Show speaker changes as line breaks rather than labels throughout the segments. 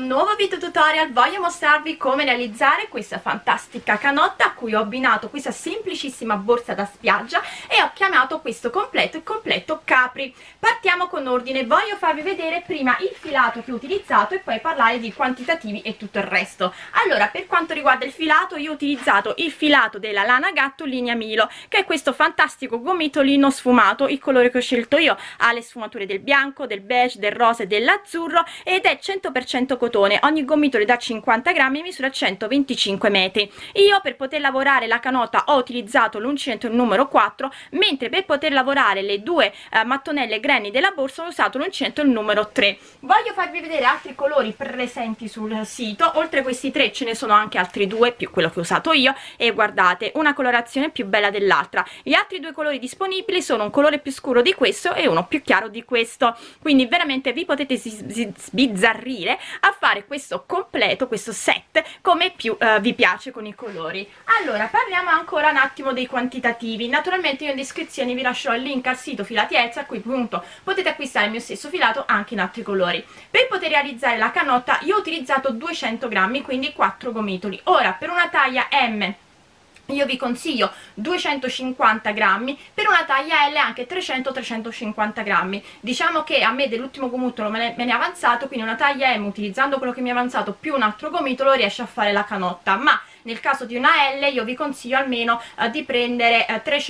un nuovo video tutorial. Voglio mostrarvi come realizzare questa fantastica canotta a cui ho abbinato questa semplicissima borsa da spiaggia e ho chiamato questo completo il completo Capri. Partiamo con ordine, voglio farvi vedere prima il filato che ho utilizzato e poi parlare di quantitativi e tutto il resto. Allora, per quanto riguarda il filato, io ho utilizzato il filato della Lana Gatto linea Milo, che è questo fantastico gomitolino sfumato. Il colore che ho scelto io ha le sfumature del bianco, del beige, del rosa e dell'azzurro ed è 100% cotone. Ogni gomitolo da 50 grammi misura 125 metri. Io per poter lavorare la canotta ho utilizzato l'uncinetto numero 4, mentre per poter lavorare le due mattonelle granny della borsa ho usato l'uncinetto numero 3. Voglio farvi vedere altri colori presenti sul sito. Oltre a questi tre ce ne sono anche altri due più quello che ho usato io, e guardate, una colorazione più bella dell'altra. Gli altri due colori disponibili sono un colore più scuro di questo e uno più chiaro di questo, quindi veramente vi potete sbizzarrire a fare questo completo, questo set, come più vi piace con i colori. Allora, parliamo ancora un attimo dei quantitativi. Naturalmente io in descrizione vi lascerò il link al sito Filati Elsa, a cui appunto potete acquistare il mio stesso filato anche in altri colori. Per poter realizzare la canotta io ho utilizzato 200 grammi, quindi 4 gomitoli. Ora, per una taglia M io vi consiglio 250 grammi, per una taglia L anche 300-350 grammi. Diciamo che a me dell'ultimo gomitolo me ne è avanzato, quindi una taglia M utilizzando quello che mi è avanzato più un altro gomitolo riesce a fare la canotta, ma nel caso di una L io vi consiglio almeno di prendere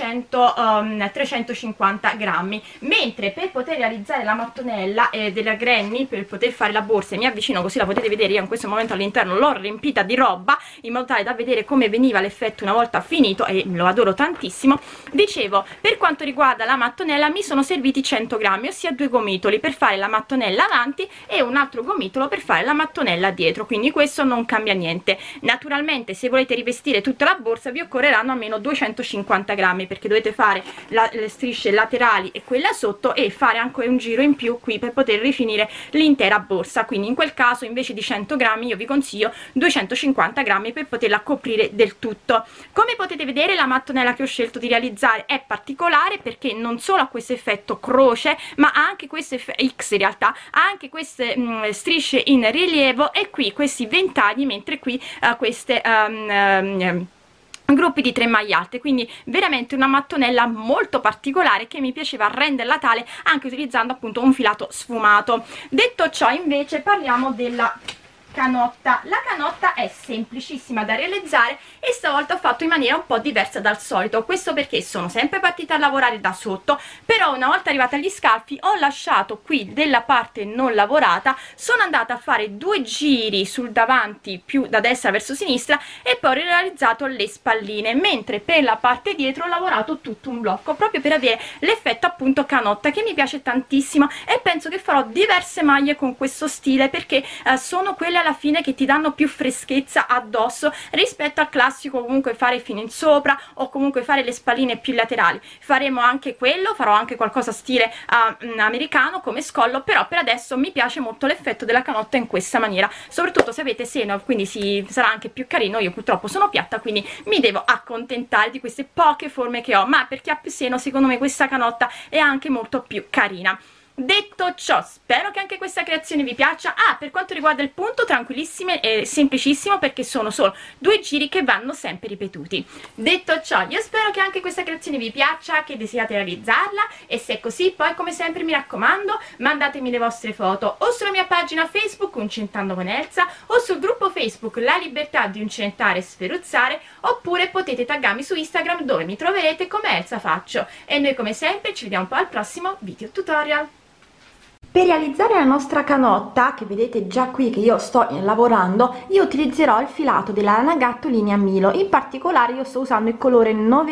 350 grammi. Mentre per poter realizzare la mattonella della granny, per poter fare la borsa, e mi avvicino così la potete vedere, io in questo momento all'interno l'ho riempita di roba in modo tale da vedere come veniva l'effetto una volta finito, e lo adoro tantissimo. Dicevo, per quanto riguarda la mattonella mi sono serviti 100 grammi, ossia 2 gomitoli per fare la mattonella avanti e un altro gomitolo per fare la mattonella dietro, quindi questo non cambia niente. Naturalmente se volete rivestire tutta la borsa vi occorreranno almeno 250 grammi, perché dovete fare le strisce laterali e quella sotto e fare anche un giro in più qui per poter rifinire l'intera borsa, quindi in quel caso invece di 100 grammi io vi consiglio 250 grammi per poterla coprire del tutto. Come potete vedere la mattonella che ho scelto di realizzare è particolare perché non solo ha questo effetto croce, ma ha anche questo X, in realtà ha anche queste strisce in rilievo e qui questi ventagli, mentre qui queste gruppi di 3 maglie alte, quindi veramente una mattonella molto particolare che mi piaceva renderla tale anche utilizzando appunto un filato sfumato. Detto ciò, invece parliamo della canotta. La canotta è semplicissima da realizzare e stavolta ho fatto in maniera un po' diversa dal solito. Questo perché sono sempre partita a lavorare da sotto, però una volta arrivata agli scalfi ho lasciato qui della parte non lavorata, sono andata a fare 2 giri sul davanti più da destra verso sinistra e poi ho realizzato le spalline, mentre per la parte dietro ho lavorato tutto un blocco proprio per avere l'effetto appunto canotta, che mi piace tantissimo, e penso che farò diverse maglie con questo stile perché sono quelle alla fine che ti danno più freschezza addosso rispetto al classico comunque fare fino in sopra o comunque fare le spalline più laterali. Faremo anche quello, farò anche qualcosa stile americano come scollo, però per adesso mi piace molto l'effetto della canotta in questa maniera, soprattutto se avete seno, quindi sarà anche più carino. Io purtroppo sono piatta, quindi mi devo accontentare di queste poche forme che ho, ma per chi ha più seno secondo me questa canotta è anche molto più carina. Detto ciò, spero che anche questa creazione vi piaccia. Per quanto riguarda il punto, tranquillissime e semplicissimo perché sono solo 2 giri che vanno sempre ripetuti. Detto ciò, io spero che anche questa creazione vi piaccia, che desiderate realizzarla, e se è così poi come sempre mi raccomando mandatemi le vostre foto o sulla mia pagina Facebook Uncentando con Elsa o sul gruppo Facebook La Libertà di Uncettare e Sferuzzare, oppure potete taggarmi su Instagram dove mi troverete come Elsa Faccio. E noi come sempre ci vediamo poi al prossimo video tutorial. Per realizzare la nostra canotta, che vedete già qui che io sto lavorando, io utilizzerò il filato della Lana Gatto linea Milo. In particolare io sto usando il colore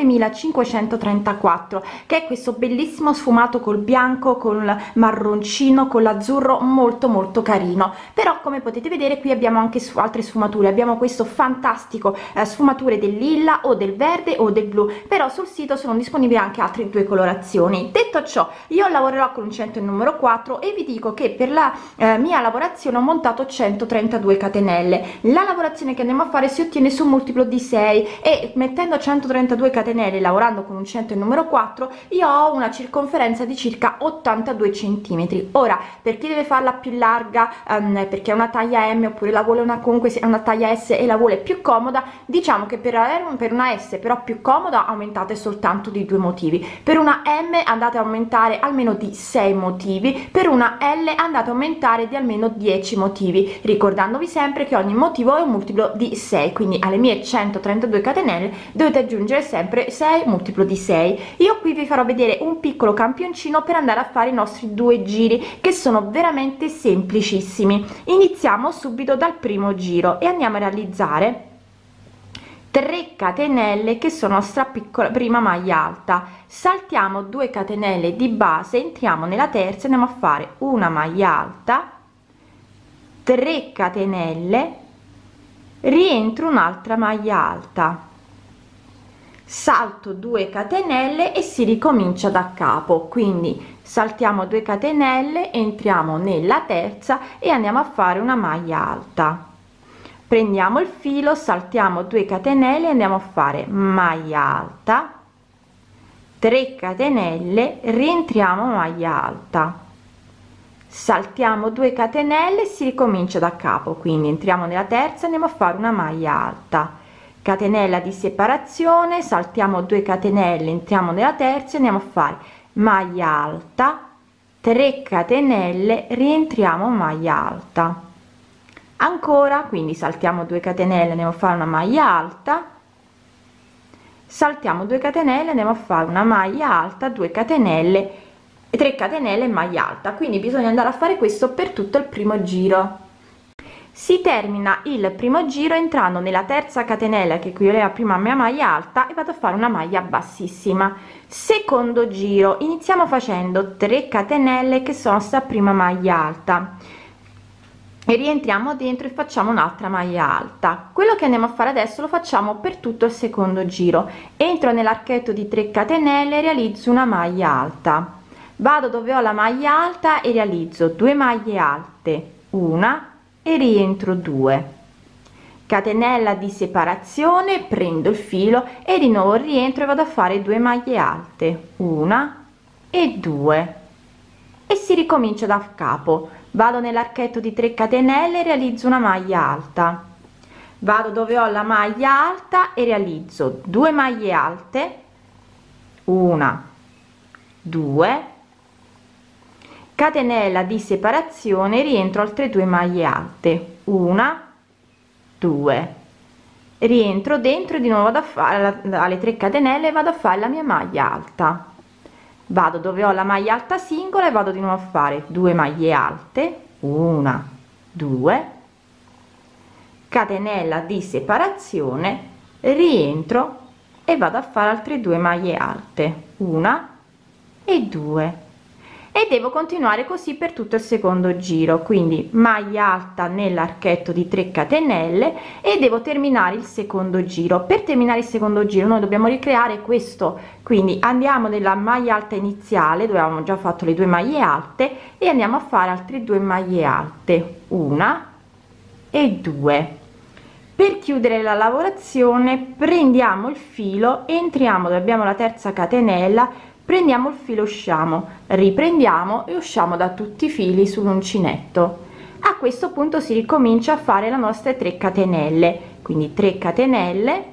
9534, che è questo bellissimo sfumato col bianco, col marroncino, con l'azzurro, molto molto carino. Però come potete vedere qui abbiamo anche altre sfumature, abbiamo questo fantastico sfumature del lilla o del verde o del blu, però sul sito sono disponibili anche altre 2 colorazioni. Detto ciò, io lavorerò con l'uncinetto numero 4 e e vi dico che per la mia lavorazione ho montato 132 catenelle. La lavorazione che andiamo a fare si ottiene su un multiplo di 6 e mettendo 132 catenelle, lavorando con un 100 e numero 4, io ho una circonferenza di circa 82 centimetri. Ora, per chi deve farla più larga, perché è una taglia M oppure la vuole comunque è una taglia S e la vuole più comoda, diciamo che per una S però più comoda aumentate soltanto di 2 motivi, per una M andate a aumentare almeno di 6 motivi, per una L andate a aumentare di almeno 10 motivi, ricordandovi sempre che ogni motivo è un multiplo di 6, quindi alle mie 132 catenelle dovete aggiungere sempre 6 multiplo di 6. Io qui vi farò vedere un piccolo campioncino per andare a fare i nostri 2 giri, che sono veramente semplicissimi. Iniziamo subito dal primo giro e andiamo a realizzare 3 catenelle che sono nostra piccola prima maglia alta, saltiamo 2 catenelle di base, entriamo nella terza, andiamo a fare una maglia alta, 3 catenelle, rientro un'altra maglia alta, salto 2 catenelle e si ricomincia da capo. Quindi saltiamo 2 catenelle, entriamo nella terza e andiamo a fare una maglia alta, prendiamo il filo, saltiamo 2 catenelle, andiamo a fare maglia alta, 3 catenelle, rientriamo maglia alta, saltiamo 2 catenelle, si ricomincia da capo. Quindi entriamo nella terza, andiamo a fare una maglia alta, catenella di separazione, saltiamo 2 catenelle, entriamo nella terza, andiamo a fare maglia alta, 3 catenelle, rientriamo maglia alta, ancora, quindi saltiamo 2 catenelle, andiamo a fare una maglia alta, saltiamo 2 catenelle, andiamo a fare una maglia alta, 2 catenelle e 3 catenelle e maglia alta. Quindi bisogna andare a fare questo per tutto il primo giro. Si termina il primo giro entrando nella terza catenella che equivale a prima mia maglia alta e vado a fare una maglia bassissima. Secondo giro iniziamo facendo 3 catenelle che sono sta prima maglia alta e rientriamo dentro e facciamo un'altra maglia alta. Quello che andiamo a fare adesso lo facciamo per tutto il secondo giro. Entro nell'archetto di 3 catenelle, realizzo una maglia alta, vado dove ho la maglia alta e realizzo 2 maglie alte, una e rientro 2, catenella di separazione, prendo il filo e di nuovo rientro e vado a fare 2 maglie alte, una e 2 e si ricomincia da capo. Vado nell'archetto di 3 catenelle, realizzo una maglia alta, vado dove ho la maglia alta e realizzo 2 maglie alte, una, 2, catenella di separazione, rientro altre 2 maglie alte, una, 2, rientro dentro e di nuovo vado a fare alle 3 catenelle e vado a fare la mia maglia alta, vado dove ho la maglia alta singola e vado di nuovo a fare 2 maglie alte, una, 2, catenella di separazione, rientro e vado a fare altre 2 maglie alte, una e 2 e devo continuare così per tutto il secondo giro. Quindi maglia alta nell'archetto di 3 catenelle e devo terminare il secondo giro. Per terminare il secondo giro noi dobbiamo ricreare questo, quindi andiamo nella maglia alta iniziale dove avevamo già fatto le 2 maglie alte e andiamo a fare altre 2 maglie alte, una e 2. Per chiudere la lavorazione prendiamo il filo, entriamo dove abbiamo la terza catenella, prendiamo il filo, usciamo, riprendiamo e usciamo da tutti i fili sull'uncinetto. A questo punto si ricomincia a fare la nostra 3 catenelle, quindi 3 catenelle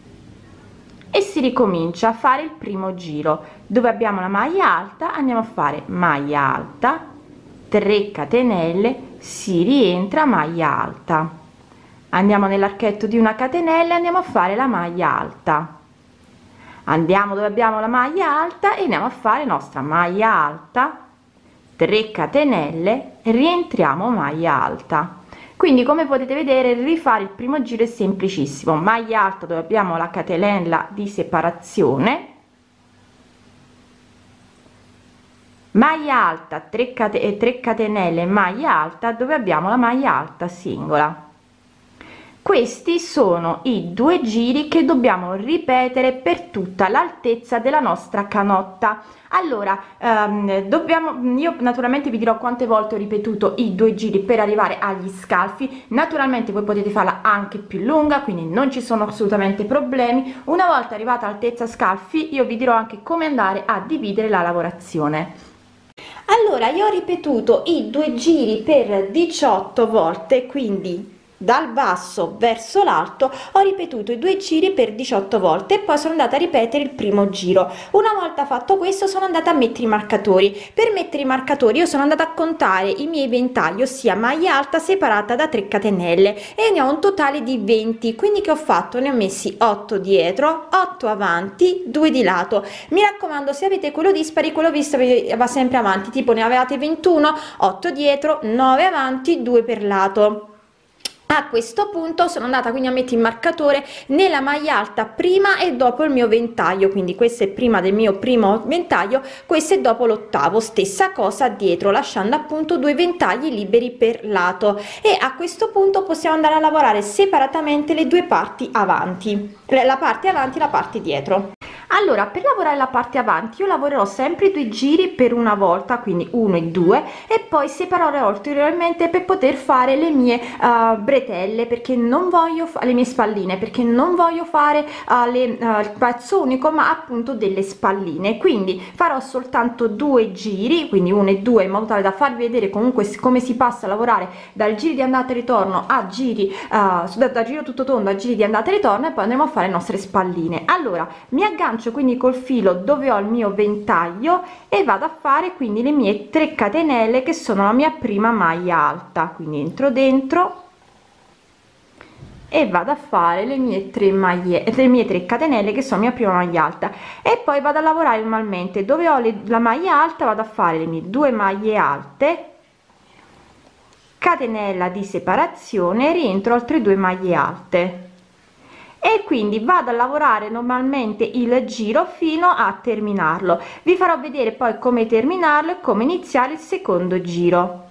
e si ricomincia a fare il primo giro dove abbiamo la maglia alta, andiamo a fare maglia alta, 3 catenelle, si rientra maglia alta, andiamo nell'archetto di una catenella, andiamo a fare la maglia alta, andiamo dove abbiamo la maglia alta e andiamo a fare nostra maglia alta, 3 catenelle, rientriamo maglia alta. Quindi come potete vedere rifare il primo giro è semplicissimo: maglia alta dove abbiamo la catenella di separazione, maglia alta, 3 catenelle, maglia alta dove abbiamo la maglia alta singola, questi sono i 2 giri che dobbiamo ripetere per tutta l'altezza della nostra canotta. Allora io naturalmente vi dirò quante volte ho ripetuto i 2 giri per arrivare agli scalfi. Naturalmente voi potete farla anche più lunga, quindi non ci sono assolutamente problemi. Una volta arrivata all'altezza scalfi io vi dirò anche come andare a dividere la lavorazione. Allora io ho ripetuto i 2 giri per 18 volte, quindi dal basso verso l'alto ho ripetuto i 2 giri per 18 volte e poi sono andata a ripetere il primo giro. Una volta fatto questo sono andata a mettere i marcatori. Per mettere i marcatori io sono andata a contare i miei ventagli, ossia maglia alta separata da 3 catenelle, e ne ho un totale di 20. Quindi che ho fatto? Ne ho messi 8 dietro, 8 avanti, 2 di lato. Mi raccomando, se avete quello dispari, quello visto va sempre avanti, tipo ne avevate 21, 8 dietro, 9 avanti, 2 per lato. A questo punto sono andata quindi a mettere il marcatore nella maglia alta prima e dopo il mio ventaglio, quindi questo è prima del mio primo ventaglio, questo è dopo l'ottavo, stessa cosa dietro, lasciando appunto 2 ventagli liberi per lato. E a questo punto possiamo andare a lavorare separatamente le 2 parti avanti, la parte avanti e la parte dietro. Allora, per lavorare la parte avanti io lavorerò sempre 2 giri per una volta, quindi 1 e 2, e poi separerò ulteriormente per poter fare le mie bretelle, perché non voglio le mie spalline, perché non voglio fare il pezzo unico, ma appunto delle spalline. Quindi farò soltanto 2 giri, quindi 1 e 2, in modo tale da farvi vedere comunque come si passa a lavorare dal giro di andata e ritorno a giri da giro tutto tondo a giri di andata e ritorno, e poi andremo a fare le nostre spalline. Allora mi aggancio quindi col filo dove ho il mio ventaglio e vado a fare quindi le mie 3 catenelle che sono la mia prima maglia alta, quindi entro dentro e vado a fare le mie 3 catenelle che sono la mia prima maglia alta, e poi vado a lavorare normalmente dove ho la maglia alta, vado a fare le mie 2 maglie alte, catenella di separazione, rientro altre 2 maglie alte, e quindi vado a lavorare normalmente il giro fino a terminarlo. Vi farò vedere poi come terminarlo e come iniziare il secondo giro.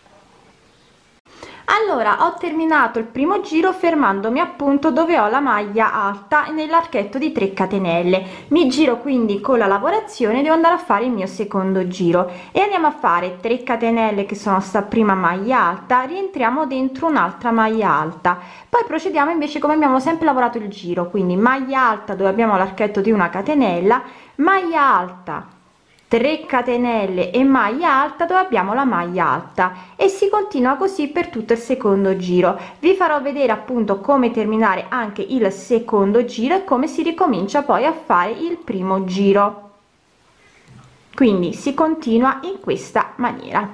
Allora ho terminato il primo giro fermandomi appunto dove ho la maglia alta nell'archetto di 3 catenelle. Mi giro quindi con la lavorazione, devo andare a fare il mio secondo giro e andiamo a fare 3 catenelle che sono sta prima maglia alta, rientriamo dentro un'altra maglia alta, poi procediamo invece come abbiamo sempre lavorato il giro, quindi maglia alta dove abbiamo l'archetto di una catenella, maglia alta, 3 catenelle e maglia alta dove abbiamo la maglia alta, e si continua così per tutto il secondo giro. Vi farò vedere appunto come terminare anche il secondo giro e come si ricomincia poi a fare il primo giro, quindi si continua in questa maniera.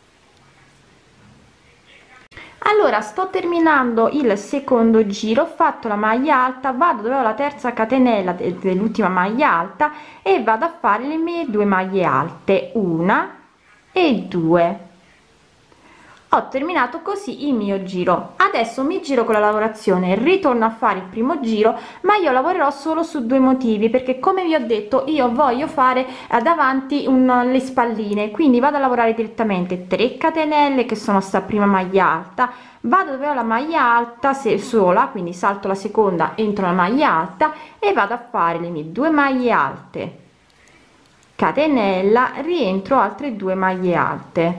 Allora sto terminando il secondo giro, ho fatto la maglia alta, vado dove ho la terza catenella dell'ultima maglia alta e vado a fare le mie 2 maglie alte, 1 e 2. Ho terminato così il mio giro. Adesso mi giro con la lavorazione, ritorno a fare il primo giro, ma io lavorerò solo su 2 motivi, perché come vi ho detto io voglio fare davanti le spalline, quindi vado a lavorare direttamente 3 catenelle che sono sta prima maglia alta, vado dove ho la maglia alta sola, quindi salto la seconda, entro la maglia alta e vado a fare le mie 2 maglie alte, catenella, rientro altre 2 maglie alte,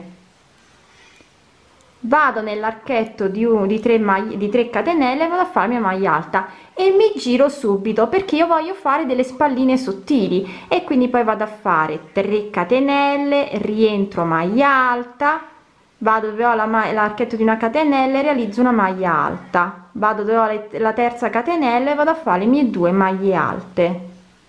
vado nell'archetto di 3 catenelle e vado a fare mia maglia alta e mi giro subito, perché io voglio fare delle spalline sottili, e quindi poi vado a fare 3 catenelle, rientro maglia alta, vado dove ho l'archetto di una catenella e realizzo una maglia alta, vado dove ho la terza catenella e vado a fare le mie 2 maglie alte,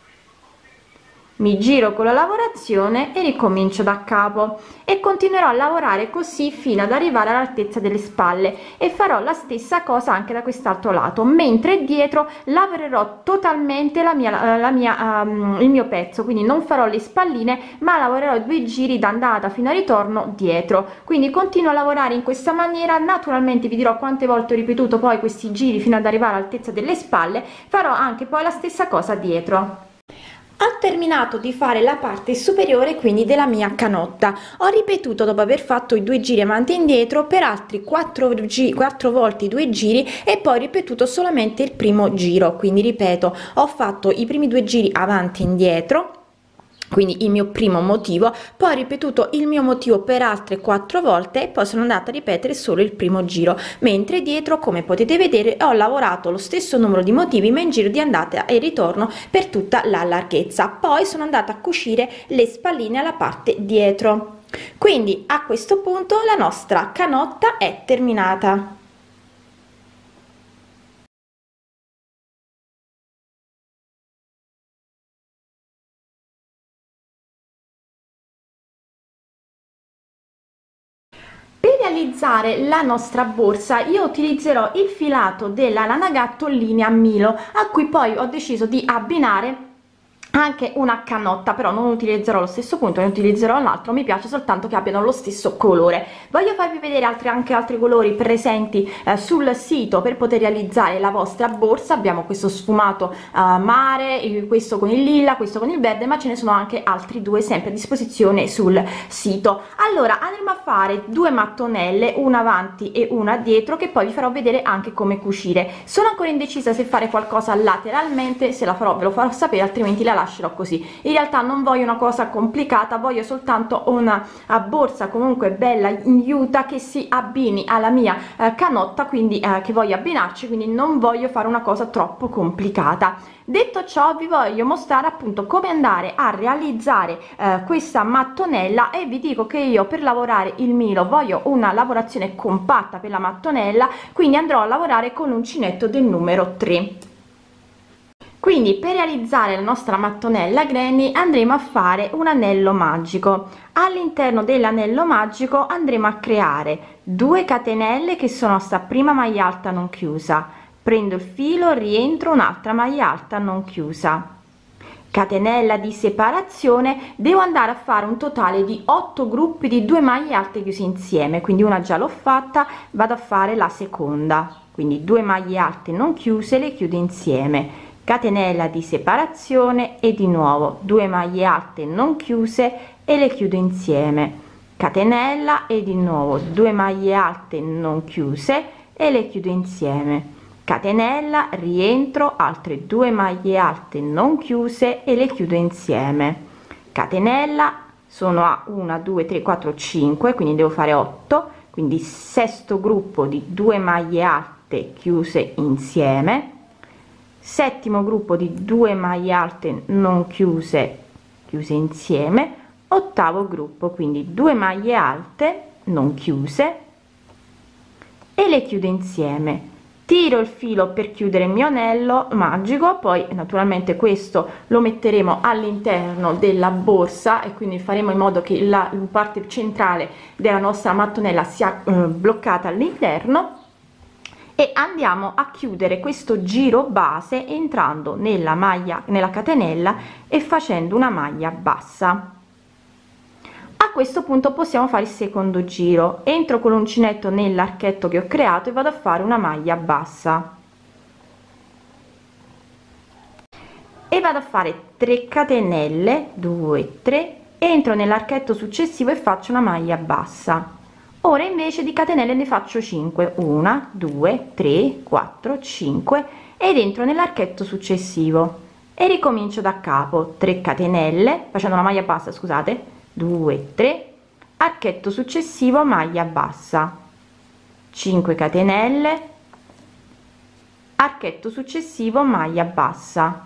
mi giro con la lavorazione e ricomincio da capo, e continuerò a lavorare così fino ad arrivare all'altezza delle spalle, e farò la stessa cosa anche da quest'altro lato, mentre dietro lavorerò totalmente il mio pezzo, quindi non farò le spalline ma lavorerò 2 giri d'andata fino a ritorno dietro, quindi continuo a lavorare in questa maniera. Naturalmente vi dirò quante volte ho ripetuto poi questi giri fino ad arrivare all'altezza delle spalle, farò anche poi la stessa cosa dietro. Ho terminato di fare la parte superiore quindi della mia canotta. Ho ripetuto, dopo aver fatto i 2 giri avanti e indietro, per altri 4 volte i 2 giri e poi ripetuto solamente il primo giro. Quindi ripeto, ho fatto i primi 2 giri avanti e indietro, quindi il mio primo motivo, poi ho ripetuto il mio motivo per altre 4 volte e poi sono andata a ripetere solo il primo giro, mentre dietro, come potete vedere, ho lavorato lo stesso numero di motivi ma in giro di andata e ritorno per tutta la larghezza. Poi sono andata a cucire le spalline alla parte dietro. Quindi a questo punto la nostra canotta è terminata. Per realizzare la nostra borsa io utilizzerò il filato della lana gatto linea Milo, a cui poi ho deciso di abbinare anche una canotta, però non utilizzerò lo stesso punto, ne utilizzerò un altro. Mi piace soltanto che abbiano lo stesso colore. Voglio farvi vedere anche altri colori presenti sul sito per poter realizzare la vostra borsa. Abbiamo questo sfumato mare, questo con il lilla, questo con il verde, ma ce ne sono anche altri 2 sempre a disposizione sul sito. Allora andremo a fare 2 mattonelle, una avanti e una dietro, che poi vi farò vedere anche come cucire. Sono ancora indecisa se fare qualcosa lateralmente, se la farò ve lo farò sapere, altrimenti la lascerò così. In realtà non voglio una cosa complicata, voglio soltanto una borsa comunque bella in juta che si abbini alla mia canotta, quindi che voglio abbinarci, quindi non voglio fare una cosa troppo complicata. Detto ciò, vi voglio mostrare appunto come andare a realizzare questa mattonella, e vi dico che io per lavorare il Milo voglio una lavorazione compatta per la mattonella, quindi andrò a lavorare con l'uncinetto del numero 3. Quindi per realizzare la nostra mattonella granny andremo a fare un anello magico. All'interno dell'anello magico andremo a creare 2 catenelle che sono sta prima maglia alta non chiusa, prendo il filo, rientro, un'altra maglia alta non chiusa, catenella di separazione. Devo andare a fare un totale di 8 gruppi di 2 maglie alte chiuse insieme, quindi una già l'ho fatta, vado a fare la seconda, quindi 2 maglie alte non chiuse, le chiudo insieme, catenella di separazione e di nuovo 2 maglie alte non chiuse e le chiudo insieme, catenella e di nuovo 2 maglie alte non chiuse e le chiudo insieme, catenella, rientro, altre 2 maglie alte non chiuse e le chiudo insieme, catenella, sono a 1 2 3 4 5, quindi devo fare 8, quindi sesto gruppo di 2 maglie alte chiuse insieme, settimo gruppo di 2 maglie alte non chiuse insieme, ottavo gruppo, quindi 2 maglie alte non chiuse e le chiudo insieme, tiro il filo per chiudere il mio anello magico. Poi naturalmente questo lo metteremo all'interno della borsa e quindi faremo in modo che la parte centrale della nostra mattonella sia bloccata all'interno, e andiamo a chiudere questo giro base entrando nella catenella e facendo una maglia bassa. A questo punto possiamo fare il secondo giro, entro con l'uncinetto nell'archetto che ho creato e vado a fare una maglia bassa e vado a fare 3 catenelle, 2 3, entro nell'archetto successivo e faccio una maglia bassa. Ora invece di catenelle ne faccio 5, 1 2 3 4 5, ed entro nell'archetto successivo e ricomincio da capo, 3 catenelle facendo una maglia bassa, scusate, 2 3, archetto successivo, maglia bassa, 5 catenelle, archetto successivo, maglia bassa,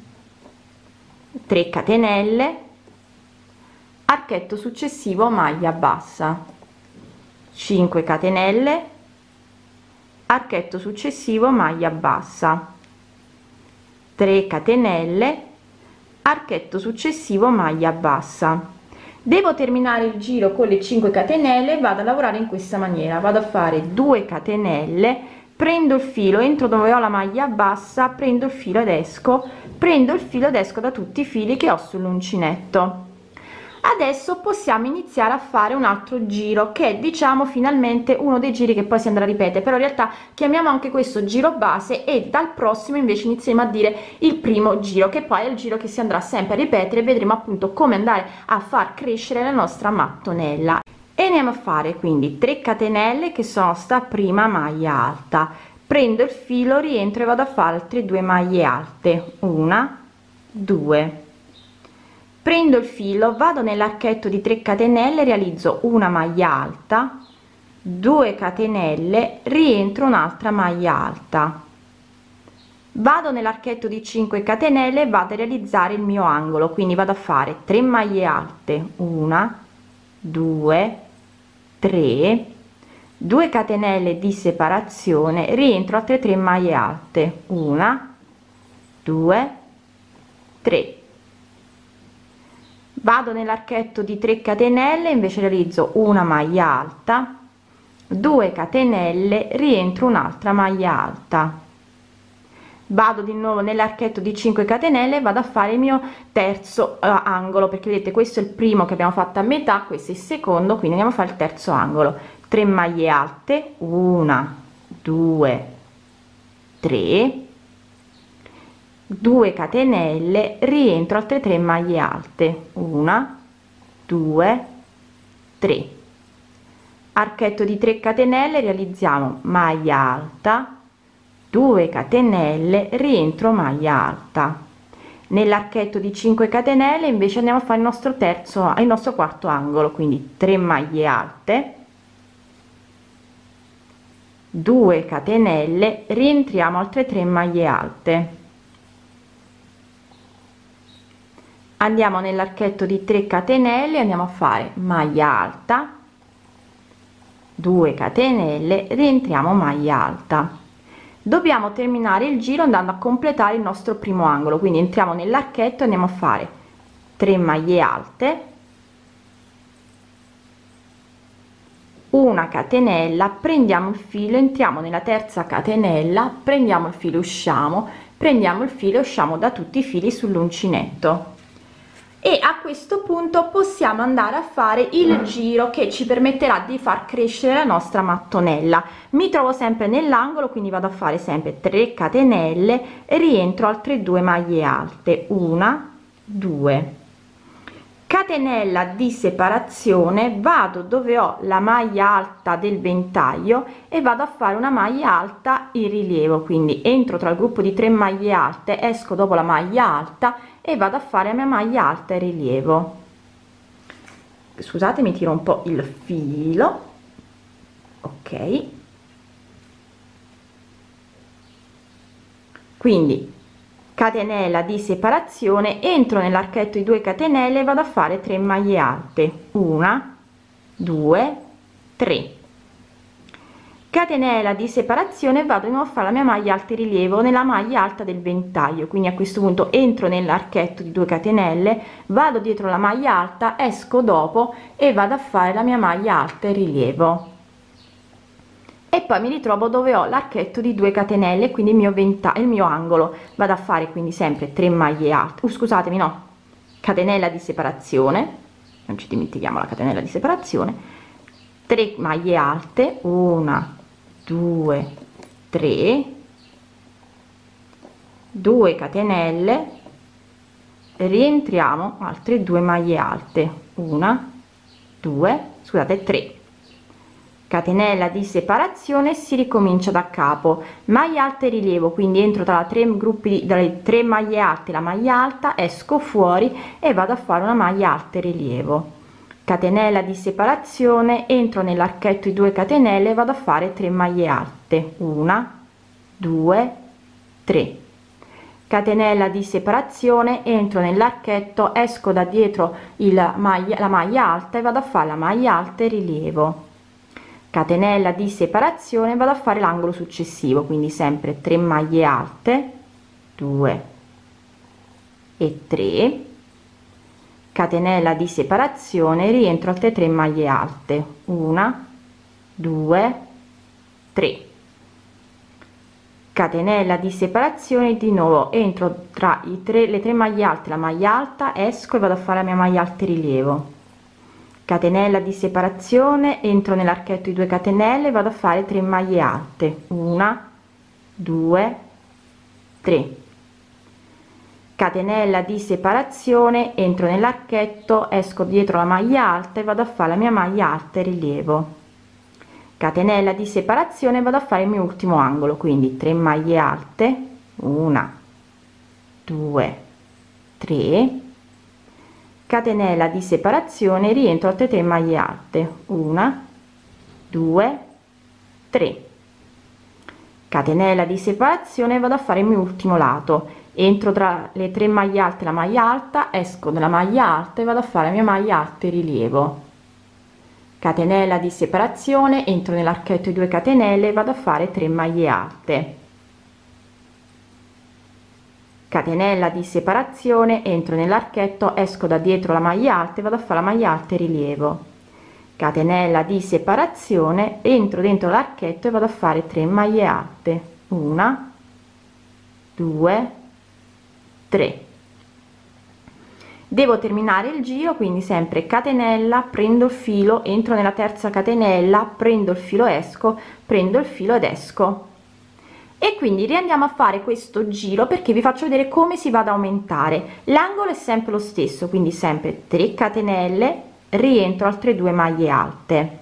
3 catenelle, archetto successivo, maglia bassa, 5 catenelle, archetto successivo, maglia bassa, 3 catenelle, archetto successivo, maglia bassa. Devo terminare il giro con le 5 catenelle, vado a lavorare in questa maniera, vado a fare 2 catenelle, prendo il filo, entro dove ho la maglia bassa, prendo il filo ed esco da tutti i fili che ho sull'uncinetto. Adesso possiamo iniziare a fare un altro giro, che è, diciamo, finalmente uno dei giri che poi si andrà a ripetere, però in realtà chiamiamo anche questo giro base, e dal prossimo invece inizieremo a dire il primo giro, che poi è il giro che si andrà sempre a ripetere. Vedremo appunto come andare a far crescere la nostra mattonella. E andiamo a fare quindi 3 catenelle, che sono sta prima maglia alta, prendo il filo, rientro e vado a fare altre 2 maglie alte, 1 2, prendo il filo, vado nell'archetto di 3 catenelle, realizzo una maglia alta, 2 catenelle, rientro un'altra maglia alta, vado nell'archetto di 5 catenelle e vado a realizzare il mio angolo, quindi vado a fare 3 maglie alte, 1 2 3, 2 catenelle di separazione, rientro altre 3 maglie alte, 1 2 3, vado nell'archetto di 3 catenelle, invece realizzo una maglia alta, 2 catenelle, rientro un'altra maglia alta, vado di nuovo nell'archetto di 5 catenelle e vado a fare il mio terzo angolo, perché vedete questo è il primo che abbiamo fatto a metà, questo è il secondo, quindi andiamo a fare il terzo angolo. 3 maglie alte, 1 2 3, 2 catenelle, rientro altre 3 maglie alte, 1 2 3, archetto di 3 catenelle, realizziamo maglia alta, 2 catenelle, rientro maglia alta, nell'archetto di 5 catenelle invece andiamo a fare il nostro quarto angolo, quindi 3 maglie alte, 2 catenelle, rientriamo altre 3 maglie alte, andiamo nell'archetto di 3 catenelle, andiamo a fare maglia alta, 2 catenelle, rientriamo maglia alta. Dobbiamo terminare il giro andando a completare il nostro primo angolo, quindi entriamo nell'archetto e andiamo a fare 3 maglie alte, una catenella, prendiamo il filo, entriamo nella terza catenella, prendiamo il filo, usciamo, prendiamo il filo e usciamo da tutti i fili sull'uncinetto. E a questo punto possiamo andare a fare il giro che ci permetterà di far crescere la nostra mattonella. Mi trovo sempre nell'angolo, quindi vado a fare sempre 3 catenelle e rientro altre 2 maglie alte, 1 2, catenella di separazione, vado dove ho la maglia alta del ventaglio e vado a fare una maglia alta in rilievo, quindi entro tra il gruppo di 3 maglie alte, esco dopo la maglia alta e vado a fare la mia maglia alta in rilievo. Scusate, mi tiro un po' il filo, ok, quindi catenella di separazione, entro nell'archetto di 2 catenelle e vado a fare 3 maglie alte, 1 2 3, catenella di separazione, vado di nuovo a fare la mia maglia alta in rilievo nella maglia alta del ventaglio, quindi a questo punto entro nell'archetto di 2 catenelle, vado dietro la maglia alta, esco dopo e vado a fare la mia maglia alta in rilievo, e poi mi ritrovo dove ho l'archetto di 2 catenelle, quindi il mio angolo, vado a fare quindi sempre 3 maglie alte, scusatemi, no, catenella di separazione, non ci dimentichiamo la catenella di separazione, 3 maglie alte, 1 2 3, 2 catenelle, rientriamo altre 2 maglie alte, 1 2, scusate, 3, catenella di separazione, si ricomincia da capo, maglia alta e rilievo, quindi entro tra 3 gruppi dalle 3 maglie alte la maglia alta, esco fuori e vado a fare una maglia alta e rilievo, catenella di separazione, entro nell'archetto di 2 catenelle e vado a fare 3 maglie alte, 1 2 3, catenella di separazione, entro nell'archetto, esco da dietro la maglia alta e vado a fare la maglia alta e rilievo, catenella di separazione, vado a fare l'angolo successivo, quindi sempre 3 maglie alte, 2 e 3, catenella di separazione, rientro altre 3 maglie alte, 1 2 3, catenella di separazione, di nuovo entro tra le 3 maglie alte la maglia alta, esco e vado a fare la mia maglia alta in rilievo, catenella di separazione, entro nell'archetto di 2 catenelle, vado a fare 3 maglie alte, 1 2 3, catenella di separazione, entro nell'archetto, esco dietro la maglia alta e vado a fare la mia maglia alta e rilievo, catenella di separazione, vado a fare il mio ultimo angolo, quindi 3 maglie alte, 1 2 3, catenella di separazione, rientro altre 3 maglie alte, 1 2 3, catenella di separazione, vado a fare il mio ultimo lato, entro tra le 3 maglie alte e la maglia alta, esco dalla maglia alta e vado a fare la mia maglia alta e rilievo, catenella di separazione, entro nell'archetto di 2 catenelle, vado a fare 3 maglie alte, catenella di separazione, entro nell'archetto, esco da dietro la maglia alta e vado a fare la maglia alta e rilievo, catenella di separazione, entro dentro l'archetto e vado a fare 3 maglie alte, 1 2 3. Devo terminare il giro, quindi sempre catenella, prendo il filo, entro nella terza catenella, prendo il filo, esco, prendo il filo ed esco, e quindi riandiamo a fare questo giro perché vi faccio vedere come si va ad aumentare. L'angolo è sempre lo stesso, quindi sempre 3 catenelle, rientro altre 2 maglie alte,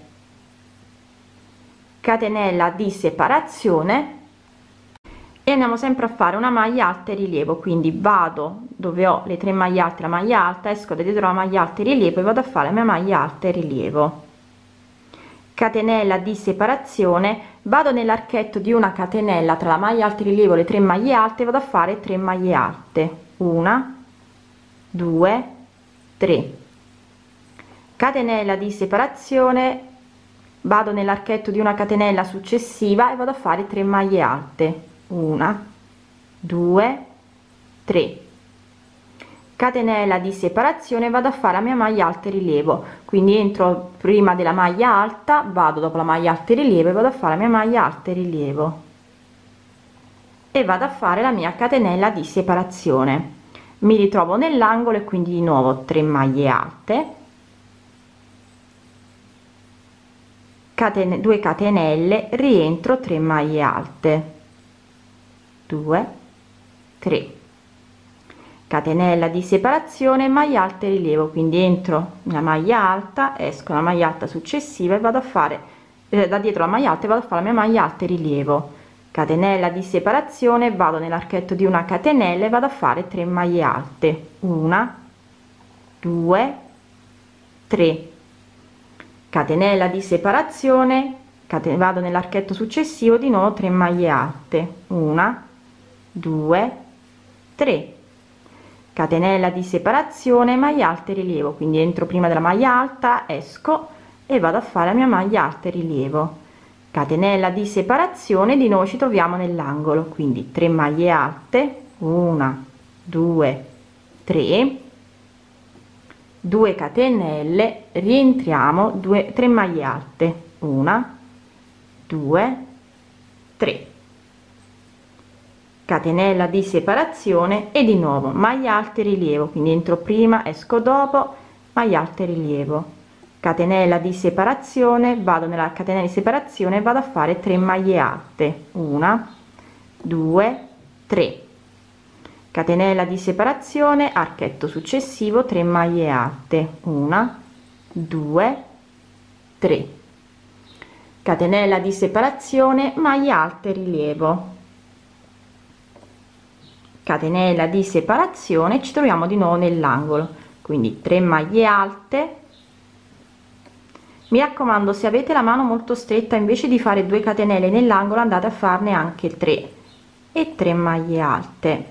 catenella di separazione e andiamo sempre a fare una maglia alta e rilievo, quindi vado dove ho le 3 maglie alte, la maglia alta, esco da dietro la maglia alta e rilievo e vado a fare la mia maglia alta e rilievo, catenella di separazione, vado nell'archetto di una catenella tra la maglia alta e rilievo, le 3 maglie alte, vado a fare 3 maglie alte, 1 2 3, catenella di separazione, vado nell'archetto di una catenella successiva e vado a fare 3 maglie alte, 1 2 3, catenella di separazione, vado a fare la mia maglia alta e rilievo, quindi entro prima della maglia alta, vado dopo la maglia alta e rilievo e vado a fare la mia maglia alta e rilievo e vado a fare la mia catenella di separazione, mi ritrovo nell'angolo e quindi di nuovo 3 maglie alte, 2 catenelle, rientro 3 maglie alte, 2 3, catenella di separazione, maglia alta e rilievo, quindi entro nella maglia alta, esco la maglia alta successiva e vado a fare da dietro la maglia alta e vado a fare la mia maglia alta e rilievo, catenella di separazione, vado nell'archetto di una catenella e vado a fare 3 maglie alte, 1 2 3, catenella di separazione, vado nell'archetto successivo, di nuovo 3 maglie alte, 1 2 3, catenella di separazione, maglia alta e rilievo, quindi entro prima della maglia alta, esco e vado a fare la mia maglia alta e rilievo, catenella di separazione, di nuovo ci troviamo nell'angolo, quindi 3 maglie alte, 1 2 3, 2 catenelle, rientriamo 3 maglie alte, 1 2 3, catenella di separazione e di nuovo maglia alta e rilievo, quindi entro prima, esco dopo, maglia alta e rilievo, catenella di separazione, vado nella catenella di separazione e vado a fare 3 maglie alte, 1 2 3, catenella di separazione, archetto successivo, 3 maglie alte, 1 2 3, catenella di separazione, maglia alta e rilievo, catenella di separazione, ci troviamo di nuovo nell'angolo, quindi 3 maglie alte, mi raccomando, se avete la mano molto stretta, invece di fare 2 catenelle nell'angolo andate a farne anche 3 e 3 maglie alte,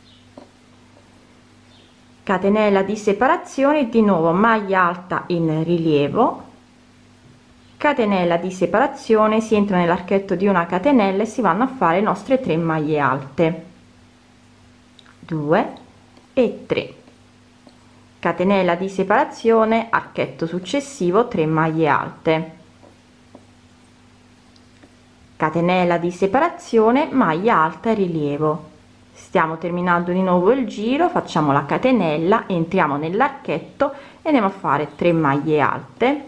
catenella di separazione, di nuovo maglia alta in rilievo, catenella di separazione, si entra nell'archetto di una catenella e si vanno a fare le nostre 3 maglie alte, 2 e 3, catenella di separazione, archetto successivo, 3 maglie alte, catenella di separazione, maglia alta e rilievo, stiamo terminando di nuovo il giro, facciamo la catenella, entriamo nell'archetto e andiamo a fare 3 maglie alte,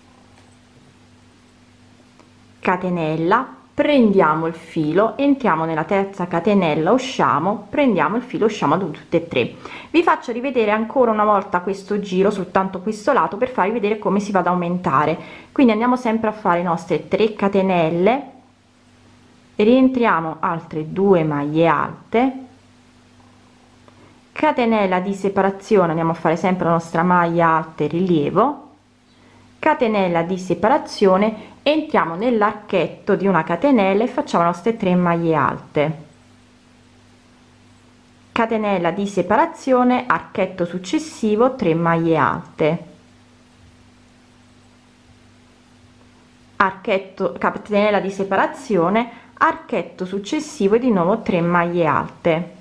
catenella, prendiamo il filo, entriamo nella terza catenella, usciamo, prendiamo il filo, usciamo ad tutte e tre. Vi faccio rivedere ancora una volta questo giro, soltanto questo lato, per farvi vedere come si va ad aumentare. Quindi andiamo sempre a fare le nostre 3 catenelle, rientriamo altre 2 maglie alte, catenella di separazione, andiamo a fare sempre la nostra maglia alta e rilievo, catenella di separazione, entriamo nell'archetto di una catenella e facciamo le nostre 3 maglie alte, catenella di separazione, archetto successivo, 3 maglie alte, archetto, catenella di separazione, archetto successivo e di nuovo 3 maglie alte,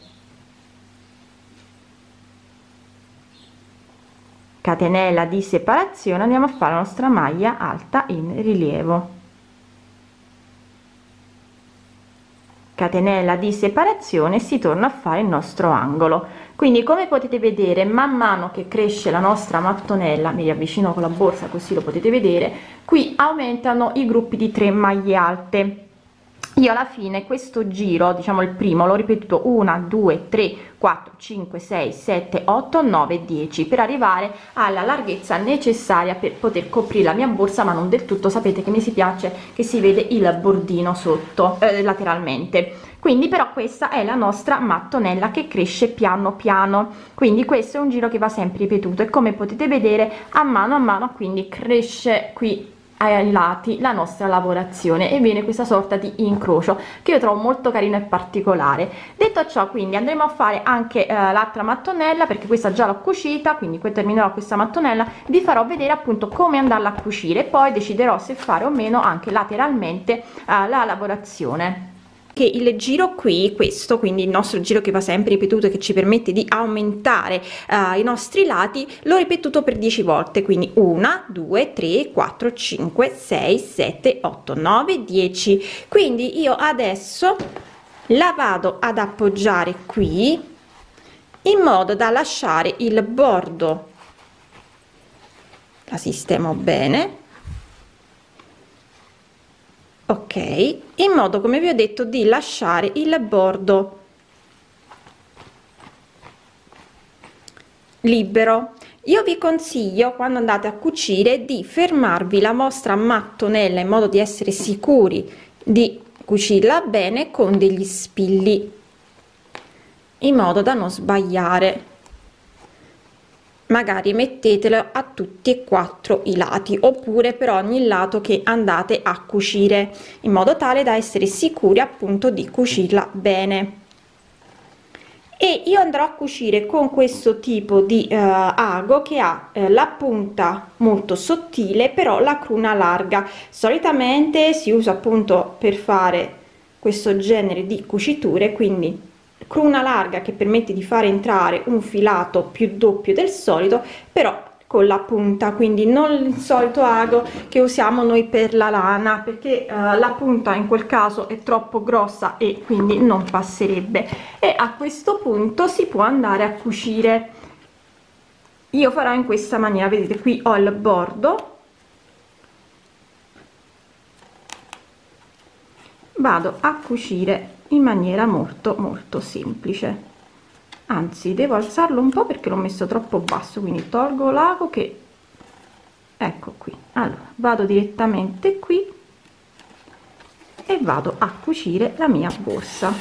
catenella di separazione, andiamo a fare la nostra maglia alta in rilievo, catenella di separazione, si torna a fare il nostro angolo. Quindi come potete vedere, man mano che cresce la nostra mattonella, mi riavvicino con la borsa così lo potete vedere, qui aumentano i gruppi di 3 maglie alte. Io alla fine questo giro, diciamo il primo, l'ho ripetuto 1 2 3 4 5 6 7 8 9 10 per arrivare alla larghezza necessaria per poter coprire la mia borsa, ma non del tutto. Sapete che mi si piace che si vede il bordino sotto, lateralmente. Quindi però questa è la nostra mattonella che cresce piano piano, quindi questo è un giro che va sempre ripetuto, e come potete vedere a mano quindi cresce qui ai lati la nostra lavorazione e viene questa sorta di incrocio che io trovo molto carino e particolare. Detto ciò, quindi andremo a fare anche l'altra mattonella, perché questa già l'ho cucita, quindi poi terminerò questa mattonella, vi farò vedere appunto come andarla a cucire, poi deciderò se fare o meno anche lateralmente la lavorazione. Che il giro qui, questo quindi il nostro giro che va sempre ripetuto e che ci permette di aumentare i nostri lati, l'ho ripetuto per 10 volte, quindi 1 2 3 4 5 6 7 8 9 10. Quindi io adesso la vado ad appoggiare qui in modo da lasciare il bordo, la sistemo bene, ok, in modo, come vi ho detto, di lasciare il bordo libero. Io vi consiglio, quando andate a cucire, di fermarvi la vostra mattonella in modo di essere sicuri di cucirla bene con degli spilli, in modo da non sbagliare. Magari mettetelo a tutti e 4 i lati, oppure per ogni lato che andate a cucire, in modo tale da essere sicuri appunto di cucirla bene. E io andrò a cucire con questo tipo di ago che ha la punta molto sottile però la cruna larga. Solitamente si usa appunto per fare questo genere di cuciture, quindi cruna larga che permette di fare entrare un filato più doppio del solito, però con la punta, quindi non il solito ago che usiamo noi per la lana, perché la punta in quel caso è troppo grossa e quindi non passerebbe. E a questo punto si può andare a cucire. Io farò in questa maniera, vedete qui ho il bordo, vado a cucire in maniera molto semplice, anzi devo alzarlo un po' perché l'ho messo troppo basso, quindi tolgo l'ago, che ecco qui. Allora vado direttamente qui e vado a cucire la mia borsa.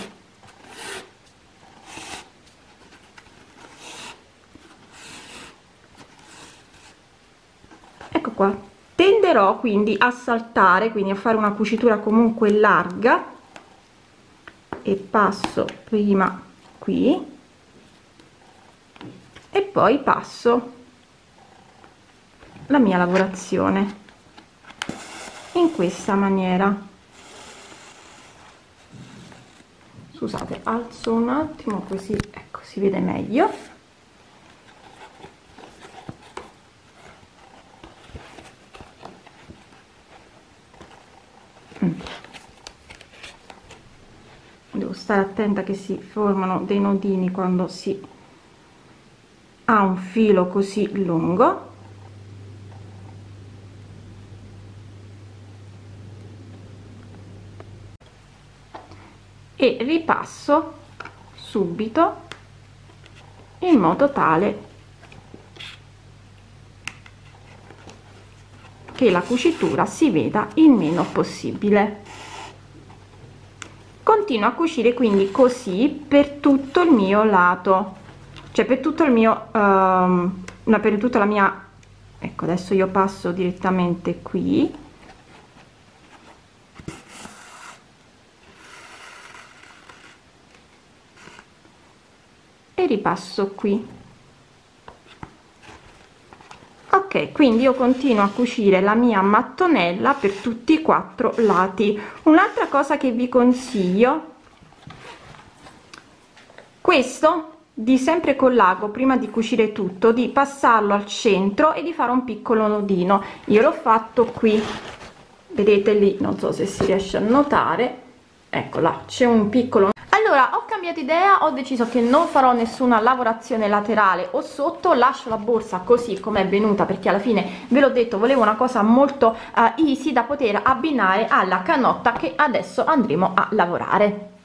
Ecco qua, tenderò quindi a saltare, quindi a fare una cucitura comunque larga, e passo prima qui e poi passo la mia lavorazione in questa maniera. Scusate, alzo un attimo così, ecco, si vede meglio. Devo stare attenta che si formano dei nodini quando si ha un filo così lungo. E ripasso subito in modo tale che la cucitura si veda il meno possibile. Continuo a cucire quindi così per tutto il mio lato, cioè per tutto il mio per tutta la mia, ecco, adesso io passo direttamente qui e ripasso qui. Ok, quindi io continuo a cucire la mia mattonella per tutti i 4 lati. Un'altra cosa che vi consiglio, questo di sempre con l'ago, prima di cucire tutto, di passarlo al centro e di fare un piccolo nodino. Io l'ho fatto qui, vedete lì, non so se si riesce a notare, ecco là, c'è un piccolo. Allora, ho cambiato idea, ho deciso che non farò nessuna lavorazione laterale o sotto, lascio la borsa così come è venuta, perché alla fine ve l'ho detto, volevo una cosa molto easy da poter abbinare alla canotta che adesso andremo a lavorare.